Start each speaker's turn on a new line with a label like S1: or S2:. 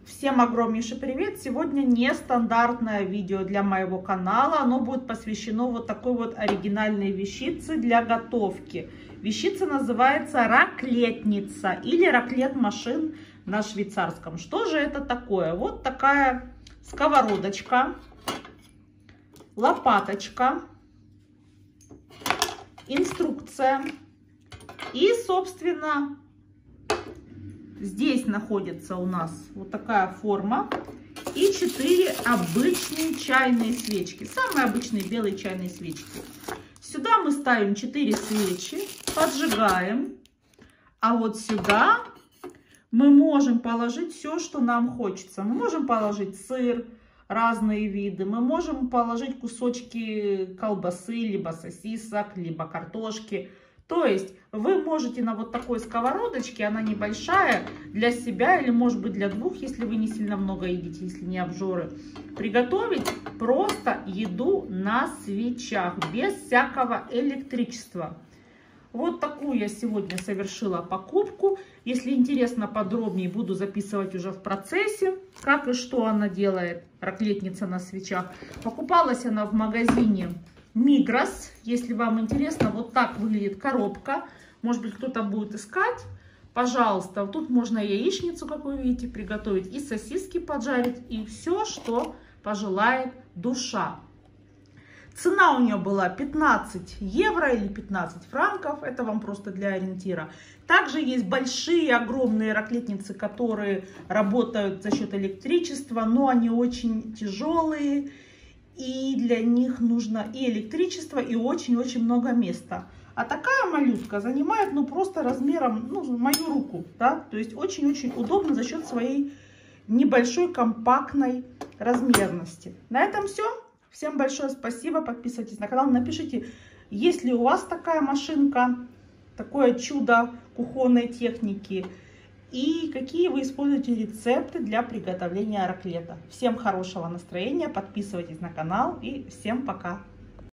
S1: Всем огромнейший привет! Сегодня нестандартное видео для моего канала. Оно будет посвящено вот такой вот оригинальной вещице для готовки. Вещица называется раклетница или раклет-машин на швейцарском. Что же это такое? Вот такая сковородочка, лопаточка, инструкция и, собственно, здесь находится у нас вот такая форма и 4 обычные чайные свечки. Самые обычные белые чайные свечки. Сюда мы ставим 4 свечи, поджигаем. А вот сюда мы можем положить все, что нам хочется. Мы можем положить сыр, разные виды. Мы можем положить кусочки колбасы, либо сосисок, либо картошки. То есть вы можете на вот такой сковородочке, она небольшая, для себя или может быть для двух, если вы не сильно много едите, если не обжоры, приготовить просто еду на свечах, без всякого электричества. Вот такую я сегодня совершила покупку. Если интересно подробнее, буду записывать уже в процессе, как и что она делает, раклетница на свечах. Покупалась она в магазине Мигрос. Если вам интересно, вот так выглядит коробка. Может быть, кто-то будет искать. Пожалуйста, тут можно яичницу, как вы видите, приготовить, и сосиски поджарить, и все, что пожелает душа. Цена у нее была 15 евро или 15 франков. Это вам просто для ориентира. Также есть большие, огромные раклетницы, которые работают за счет электричества, но они очень тяжелые. И для них нужно и электричество, и очень-очень много места. А такая малютка занимает, ну, просто размером, ну, мою руку, да. То есть очень-очень удобно за счет своей небольшой компактной размерности. На этом все. Всем большое спасибо. Подписывайтесь на канал. Напишите, есть ли у вас такая машинка, такое чудо кухонной техники. И какие вы используете рецепты для приготовления раклета. Всем хорошего настроения, подписывайтесь на канал и всем пока!